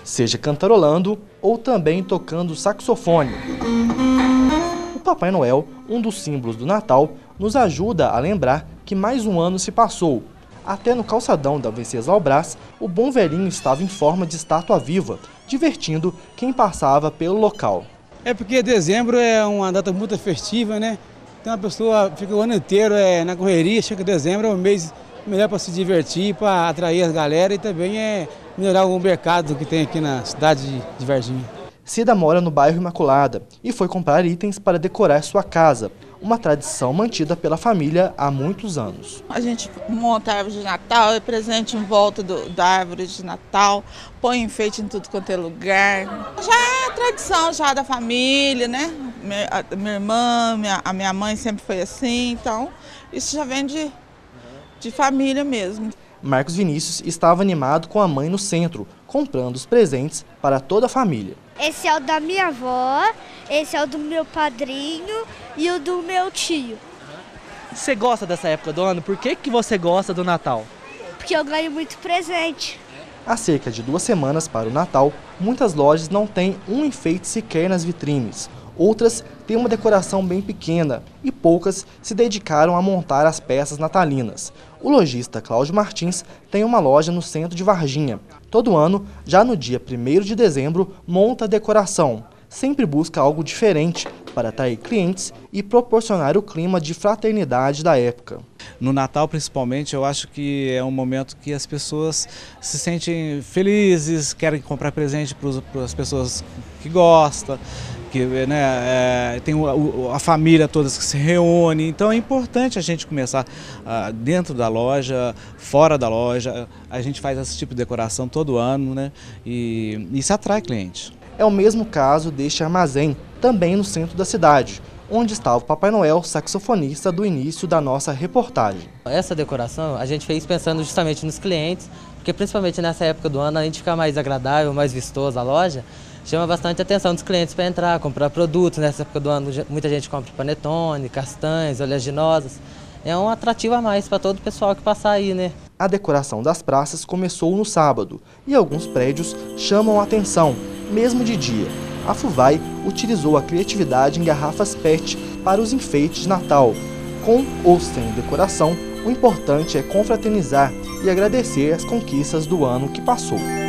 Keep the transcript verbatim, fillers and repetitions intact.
seja cantarolando ou também tocando saxofone. O Papai Noel, um dos símbolos do Natal, nos ajuda a lembrar que mais um ano se passou. Até no calçadão da Venceslau Braz, o bom velhinho estava em forma de estátua viva, divertindo quem passava pelo local. É porque dezembro é uma data muito festiva, né? Então a pessoa fica o ano inteiro é, na correria, chega dezembro é um mês melhor para se divertir, para atrair as galera e também é melhorar o mercado que tem aqui na cidade de Varginha. Cida mora no bairro Imaculada e foi comprar itens para decorar sua casa, uma tradição mantida pela família há muitos anos. A gente monta a árvore de Natal, é presente em volta do, da árvore de Natal, põe enfeite em tudo quanto é lugar. Já é tradição já da família, né? Minha, a, minha irmã, minha, a minha mãe sempre foi assim, então isso já vem de, de família mesmo. Marcos Vinícius estava animado com a mãe no centro, comprando os presentes para toda a família. Esse é o da minha avó, esse é o do meu padrinho e o do meu tio. Você gosta dessa época do ano? Por que que você gosta do Natal? Porque eu ganho muito presente. Há cerca de duas semanas para o Natal, muitas lojas não têm um enfeite sequer nas vitrines. Outras têm uma decoração bem pequena e poucas se dedicaram a montar as peças natalinas. O lojista Cláudio Martins tem uma loja no centro de Varginha. Todo ano, já no dia primeiro de dezembro, monta a decoração. Sempre busca algo diferente para atrair clientes e proporcionar o clima de fraternidade da época. No Natal, principalmente, eu acho que é um momento que as pessoas se sentem felizes, querem comprar presente para as pessoas que gostam, que, né, é, tem a, a família toda que se reúne. Então é importante a gente começar uh, dentro da loja, fora da loja. A gente faz esse tipo de decoração todo ano, né, e isso atrai clientes. É o mesmo caso deste armazém, também no centro da cidade, onde estava o Papai Noel, saxofonista do início da nossa reportagem. Essa decoração a gente fez pensando justamente nos clientes, porque principalmente nessa época do ano a gente fica mais agradável, mais vistoso a loja, chama bastante a atenção dos clientes para entrar, comprar produtos. Nessa época do ano muita gente compra panetone, castanhas, oleaginosas. É um atrativo a mais para todo o pessoal que passar aí, né? A decoração das praças começou no sábado e alguns prédios chamam a atenção, mesmo de dia. A Fuvai utilizou a criatividade em garrafas P E T para os enfeites de Natal. Com ou sem decoração, o importante é confraternizar e agradecer as conquistas do ano que passou.